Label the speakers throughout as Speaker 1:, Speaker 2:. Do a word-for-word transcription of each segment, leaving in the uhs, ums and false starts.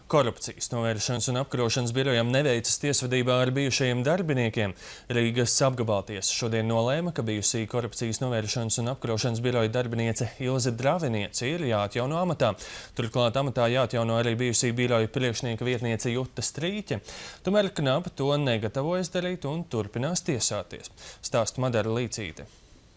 Speaker 1: Korupcijas novēršanas un apkarošanas birojam neveicas tiesvedībā ar bijušajiem darbiniekiem. Rīgas apgabaltiesa šodien nolēma, ka bijusī korupcijas novēršanas un apkarošanas biroja darbiniece Ilze Draviniece ir jāatjauno amatā. Turklāt amatā jāatjauno arī bijusī biroja priekšnieka vietniece Juta Strīķe. Tomēr Knapa to negatavojas darīt un turpinās tiesāties. Stāsta Madara Līcīte.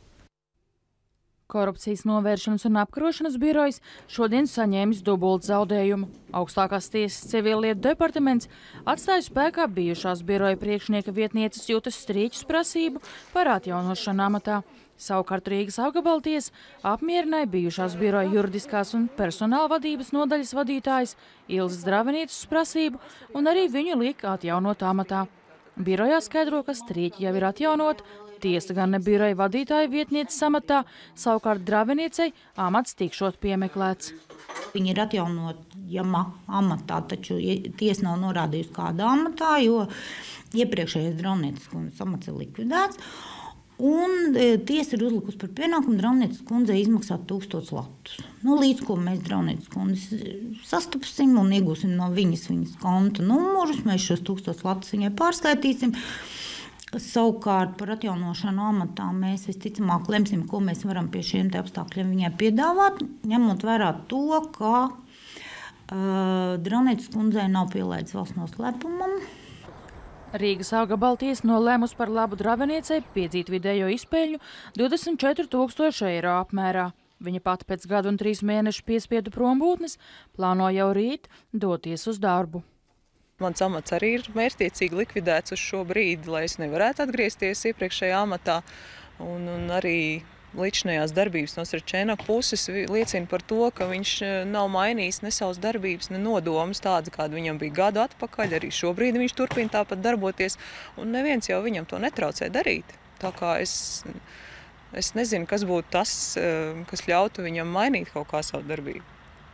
Speaker 2: Korupcijas novēršanas un apkarošanas birojs šodien saņēmis dubultu zaudējumu. Augstākās tiesas civillietu departaments atstāja spēkā bijušās biroja priekšnieka vietnieces Jutas Strīķes prasību par atjaunošanu amatā. Savukārt Rīgas apgabaltiesa apmierināja bijušās biroja juridiskās un personāla vadības nodaļas vadītājas Ilzes Dravinieces prasību un arī viņu lika atjaunot amatā. Birojā skaidro, ka Strīķe jau ir atjaunota, tiesa gan ne biroja vadītāja vietnieces amatā, savukārt Draviniecei amats tikšot piemeklēts.
Speaker 3: Viņa ir atjaunojama amatā, taču tiesa nav norādījusi kādā amatā, jo iepriekšējais Dravnieces kundzes amats ir likvidēts. Un tiesa ir uzlikusi par pienākumu Dravnieces kundzei izmaksāt tūkstotis latus. Nu, līdz ko mēs Dravnieces kundzes sastapsim un iegūsim no viņas viņas konta numurus, mēs šos tūkstotis latus viņai pārskaitīsim. Savukārt par atjaunošanu amatā mēs visticamāk lemsim, ko mēs varam pie šiem te apstākļiem viņai piedāvāt, ņemot vērā to, ka uh, Dravnieces kundzei nav pielaids valsts noslēpumam.
Speaker 2: Rīgas apgabaltiesa nolēmusi par labu Draviniecei piedzīt vidējo izpeļņu divdesmit četri tūkstoši eiro apmērā. Viņa pati pēc gadu un trīs mēnešu piespiedu prombūtnes plāno jau rīt doties uz darbu.
Speaker 4: Mans amats arī ir mērķtiecīgi likvidēts uz šo brīdi, lai es nevarētu atgriezties iepriekšējā amatā. Un, un arī līdzinājās darbības no Srečēnaka puses liecina par to, ka viņš nav mainījis ne savas darbības, ne nodomas tādas, kāda viņam bija gadu atpakaļ. Arī šobrīd viņš turpina tāpat darboties, un neviens jau viņam to netraucē darīt. Tā kā es, es nezinu, kas būtu tas, kas ļautu viņam mainīt kaut kā savu darbību.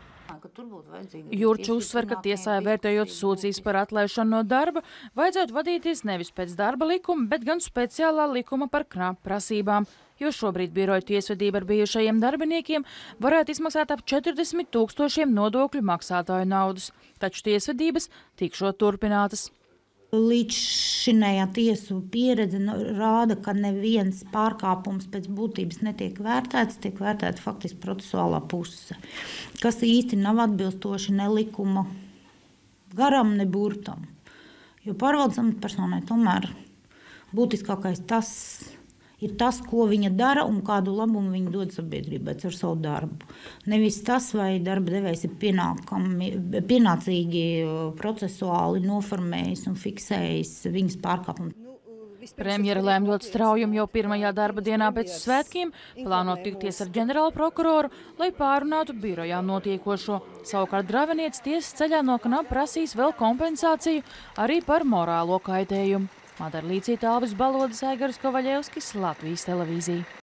Speaker 2: Jurčs uzsver, ka tiesā vērtējot sūdzības par atlaišanu no darba, vajadzētu vadīties nevis pēc darba likuma, bet gan speciālā likuma par Knapu prasībām, jo šobrīd biroja tiesvedība ar bijušajiem darbiniekiem varētu izmaksāt ap četrdesmit tūkstošiem nodokļu maksātāju naudas, taču tiesvedības tikšot turpinātas.
Speaker 3: Līdzšinējā tiesu pieredze rāda, ka neviens pārkāpums pēc būtības netiek vērtēts, tiek vērtēta faktiski procesuālā puse, kas īsti nav atbilstoši ne likuma garam, ne burtam. Jo pārvaldes amatpersonai tomēr būtiskākais tas ir tas, ko viņa dara un kādu labumu viņa dod sabiedrībai ar savu darbu. Nevis tas, vai darba devējs ir pienācīgi procesuāli noformējis un fiksējis viņas pārkāpumu.
Speaker 2: Premjera lēmjot straujumu jau pirmajā darba dienā pēc svētkiem, plāno tikties ar ģenerālu prokuroru, lai pārunātu birojā notiekošo. Savukārt Dravinieces tiesas ceļā no Knapu prasīs vēl kompensāciju arī par morālo kaitējumu. Madara Līcīte, Alvis Balodis, Aigaris Kovaļevskis, Latvijas televīzija.